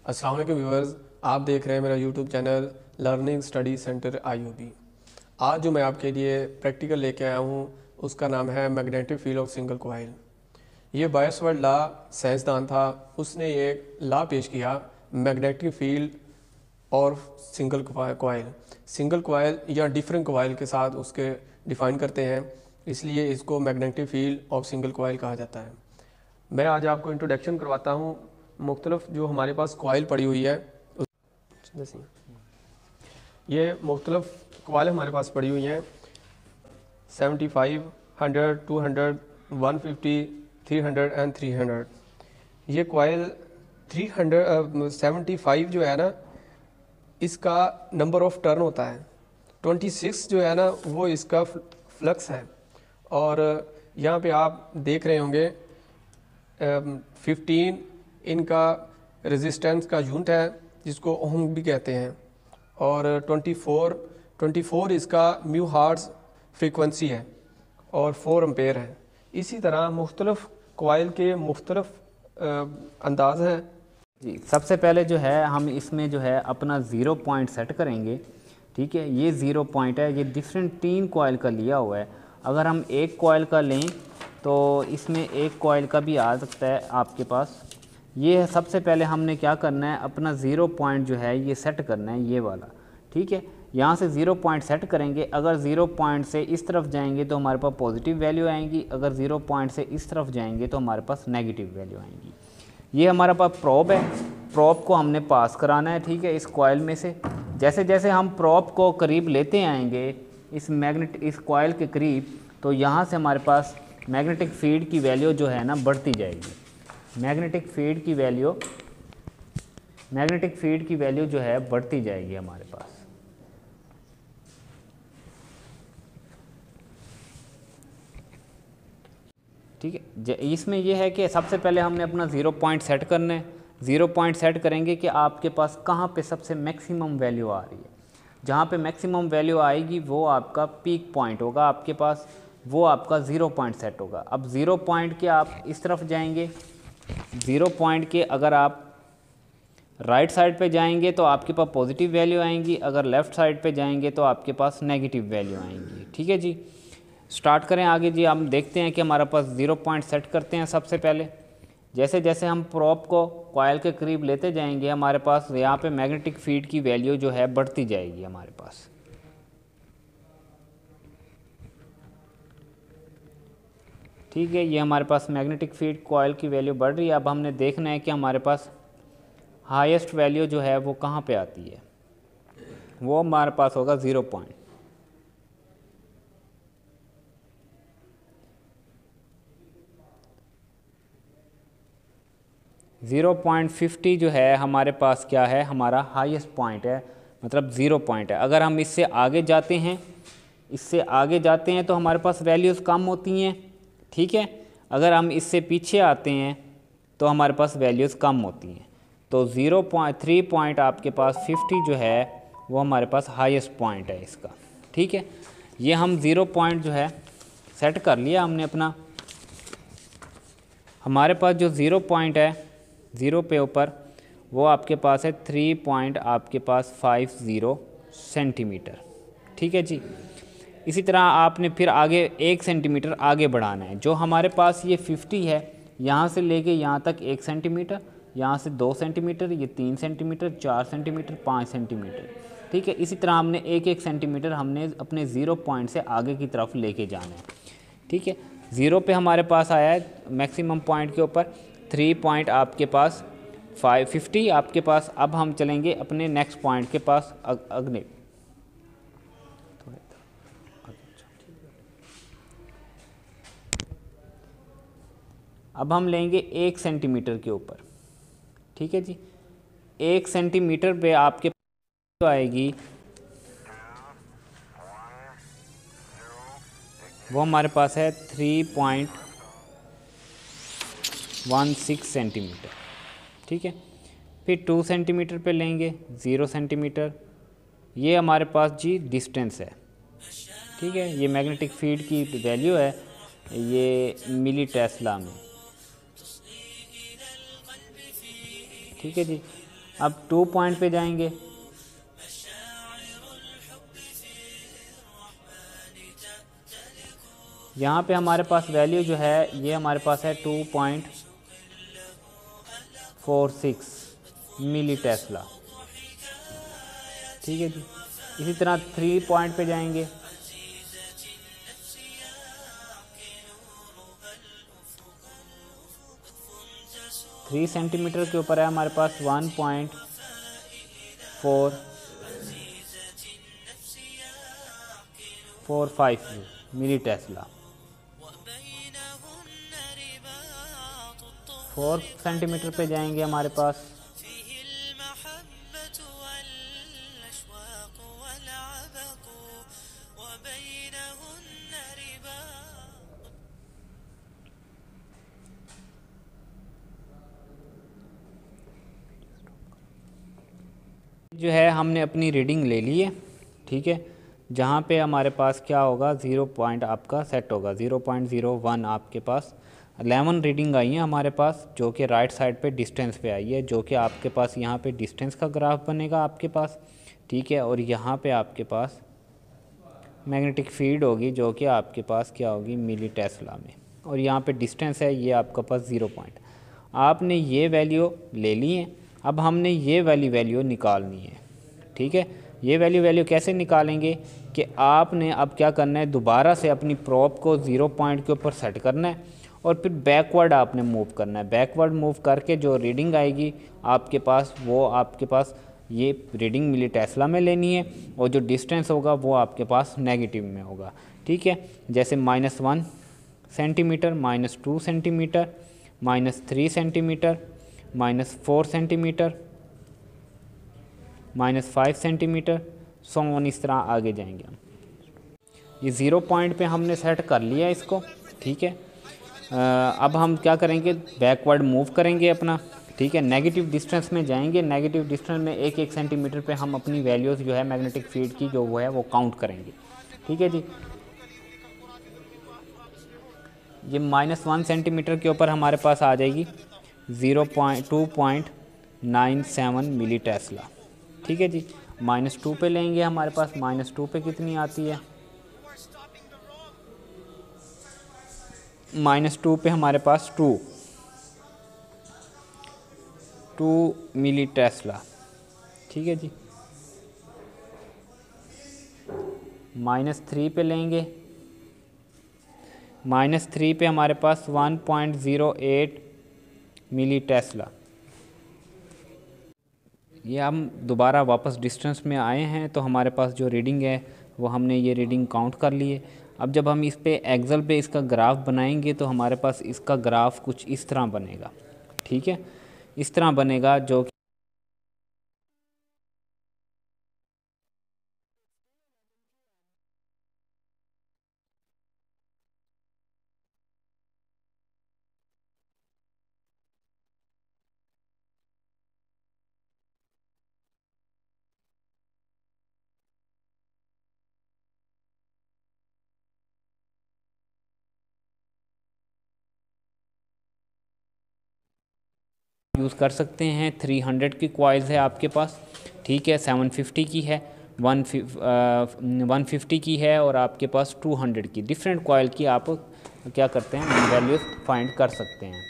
अस्सलाम वालेकुम व्यूअर्स, आप देख रहे हैं मेरा YouTube channel learning study centre IUB. आज जो मैं आपके लिए प्रैक्टिकल लेके आया हूँ उसका नाम है magnetic field of single coil. ये बायसवर्ड लॉ साइंसदान था, उसने ये लॉ पेश किया मैग्नेटिक फील्ड और सिंगल कॉइल। सिंगल कॉइल या डिफरेंट कॉइल के साथ उसके डिफाइन करते हैं, इसलिए इसको magnetic field of single coil कहा जाता है। मैं आज आपको इंट्रोडक्शन करवाता हूँ मुख्तलिफ जो हमारे पास कॉइल पड़ी हुई है। ये मुख्तलिफ कॉइल हमारे पास पड़ी हुई हैं 75, 100, 200, 150, 300 एंड 300। ये कॉइल 375 जो है ना, इसका नंबर ऑफ टर्न होता है। 26 जो है ना वो इसका फ्लक्स है। और यहाँ पे आप देख रहे होंगे 15 इनका रेजिस्टेंस का यूनिट है जिसको ओम भी कहते हैं। और 24 इसका म्यू हार्ट्स फ्रीक्वेंसी है और 4 एम्पेयर है। इसी तरह मुख्तलिफ कॉइल के मुख्तलिफ अंदाज हैं। जी, सबसे पहले जो है हम इसमें जो है अपना 0 पॉइंट सेट करेंगे। ठीक है, ये 0 पॉइंट है, ये डिफरेंट 3 कॉइल का लिया हुआ है। अगर हम एक कॉइल का लें तो इसमें एक कॉइल का भी आ सकता है आपके पास। ये है, सबसे पहले हमने क्या करना है, अपना 0 पॉइंट जो है ये सेट करना है, ये वाला। ठीक है, यहाँ से 0 पॉइंट सेट करेंगे। अगर 0 पॉइंट से इस तरफ जाएंगे तो हमारे पास पॉजिटिव वैल्यू आएंगी, अगर 0 पॉइंट से इस तरफ जाएंगे तो हमारे पास नेगेटिव वैल्यू आएंगी। ये हमारे पास प्रोब है, प्रोब को हमने पास कराना है। ठीक है, इस कॉइल में से जैसे जैसे हम प्रोब को करीब लेते आएंगे इस कॉइल के करीब, तो यहाँ से हमारे पास मैग्नेटिक फील्ड की वैल्यू जो है ना बढ़ती जाएगी। मैग्नेटिक फील्ड की वैल्यू जो है बढ़ती जाएगी हमारे पास। ठीक है, इसमें यह है कि सबसे पहले हमने अपना 0 पॉइंट सेट करना है। 0 पॉइंट सेट करेंगे कि आपके पास कहाँ पे सबसे मैक्सिमम वैल्यू आ रही है। जहाँ पे मैक्सिमम वैल्यू आएगी वो आपका पीक पॉइंट होगा आपके पास, वो आपका 0 पॉइंट सेट होगा। अब 0 पॉइंट के आप इस तरफ जाएंगे, 0 पॉइंट के अगर आप राइट साइड पे जाएंगे तो आपके पास पॉजिटिव वैल्यू आएंगी, अगर लेफ़्ट साइड पे जाएंगे तो आपके पास नेगेटिव वैल्यू आएंगी। ठीक है जी, स्टार्ट करें आगे जी। हम देखते हैं कि हमारे पास 0 पॉइंट सेट करते हैं। सबसे पहले जैसे जैसे हम प्रोब को कॉइल के करीब लेते जाएंगे हमारे पास यहाँ पे मैग्नेटिक फील्ड की वैल्यू जो है बढ़ती जाएगी हमारे पास। ठीक है, ये हमारे पास मैग्नेटिक फील्ड कॉइल की वैल्यू बढ़ रही है। अब हमने देखना है कि हमारे पास हाईएस्ट वैल्यू जो है वो कहाँ पे आती है। वो हमारे पास होगा 0 पॉइंट। ज़ीरो पॉइंट 50 जो है हमारे पास क्या है, हमारा हाईएस्ट पॉइंट है, मतलब 0 पॉइंट है। अगर हम इससे आगे जाते हैं तो हमारे पास वैल्यूज़ कम होती हैं। ठीक है, अगर हम इससे पीछे आते हैं तो हमारे पास वैल्यूज़ कम होती हैं। तो 0.3 पॉइंट आपके पास 50 जो है वो हमारे पास हाईएस्ट पॉइंट है इसका। ठीक है, ये हम 0 पॉइंट जो है सेट कर लिया हमने अपना। हमारे पास जो 0 पॉइंट है 0 पे ऊपर वो आपके पास है 3 पॉइंट आपके पास 50 सेंटीमीटर। ठीक है जी, इसी तरह आपने फिर आगे 1 सेंटीमीटर आगे बढ़ाना है। जो हमारे पास ये 50 है, यहाँ से लेके यहाँ तक 1 सेंटीमीटर, यहाँ से 2 सेंटीमीटर, ये 3 सेंटीमीटर, 4 सेंटीमीटर, 5 सेंटीमीटर। ठीक है, इसी तरह हमने 1-1 सेंटीमीटर हमने अपने 0 पॉइंट से आगे की तरफ लेके जाना है। ठीक है, 0 पे हमारे पास आया है मैक्सिमम पॉइंट के ऊपर 3 पॉइंट आपके पास 50 आपके पास। अब हम चलेंगे अपने नेक्स्ट पॉइंट के पास अगले। अब हम लेंगे 1 सेंटीमीटर के ऊपर। ठीक है जी, 1 सेंटीमीटर पे आपके पास आएगी वो हमारे पास है 3.16 सेंटीमीटर। ठीक है, फिर 2 सेंटीमीटर पे लेंगे 0 सेंटीमीटर, ये हमारे पास जी डिस्टेंस है। ठीक है, ये मैग्नेटिक फील्ड की वैल्यू है, ये मिली टेस्ला में। ठीक है जी, अब 2 पॉइंट पे जाएंगे, यहाँ पे हमारे पास वैल्यू जो है ये हमारे पास है 2.46 मिली टेस्ला। ठीक है जी। इसी तरह 3 पॉइंट पे जाएंगे, थ्री सेंटीमीटर के ऊपर है हमारे पास 1.445 मिली टेस्ला। 4 सेंटीमीटर पे जाएंगे हमारे पास जो है हमने अपनी रीडिंग ले ली है। ठीक है, जहाँ पे हमारे पास क्या होगा 0 पॉइंट आपका सेट होगा, 0.01 आपके पास 11 रीडिंग आई है हमारे पास, जो कि राइट साइड पे डिस्टेंस पे आई है, जो कि आपके पास यहाँ पे डिस्टेंस का ग्राफ बनेगा आपके पास। ठीक है, और यहाँ पे आपके पास मैग्नेटिक फील्ड होगी जो कि आपके पास क्या होगी मिली टेस्ला में, और यहाँ पे डिस्टेंस है ये आपके पास 0 पॉइंट। आपने ये वैल्यू ले ली है, अब हमने ये वाली वैल्यू निकालनी है। ठीक है, ये वैल्यू कैसे निकालेंगे कि आपने अब क्या करना है, दोबारा से अपनी प्रोब को 0 पॉइंट के ऊपर सेट करना है और फिर बैकवर्ड आपने मूव करना है। बैकवर्ड मूव करके जो रीडिंग आएगी आपके पास वो आपके पास ये रीडिंग मिली टेस्ला में लेनी है, और जो डिस्टेंस होगा वो आपके पास नेगेटिव में होगा। ठीक है, जैसे -1 centimetre, -2 centimetre, -3 centimetre, -4 centimetre, -5 centimetre, so on, इस तरह आगे जाएंगे हम। ये 0 पॉइंट पे हमने सेट कर लिया इसको। ठीक है, अब हम क्या करेंगे, बैकवर्ड मूव करेंगे अपना। ठीक है, नेगेटिव डिस्टेंस में जाएंगे, नेगेटिव डिस्टेंस में 1-1 सेंटीमीटर पे हम अपनी वैल्यूज़ जो है मैग्नेटिक फील्ड की जो वो है वो काउंट करेंगे। ठीक है जी, ये -1 सेंटीमीटर के ऊपर हमारे पास आ जाएगी 2.97 मिली टेस्ला। ठीक है जी, -2 पे लेंगे हमारे पास, -2 पे कितनी आती है, -2 पे हमारे पास 2 मिली टेस्ला। ठीक है जी, -3 पे लेंगे, -3 पे हमारे पास 1.08 मिली टेस्ला। ये हम दोबारा वापस डिस्टेंस में आए हैं, तो हमारे पास जो रीडिंग है वो हमने ये रीडिंग काउंट कर ली है। अब जब हम इस पे एक्सेल पे इसका ग्राफ बनाएंगे तो हमारे पास इसका ग्राफ कुछ इस तरह बनेगा। ठीक है, इस तरह बनेगा जो यूज़ कर सकते हैं। 300 की कॉइल्स है आपके पास। ठीक है, 750 की है, 150 की है, और आपके पास 200 की, डिफरेंट कॉइल की आप क्या करते हैं वैल्यूज़ फाइंड कर सकते हैं।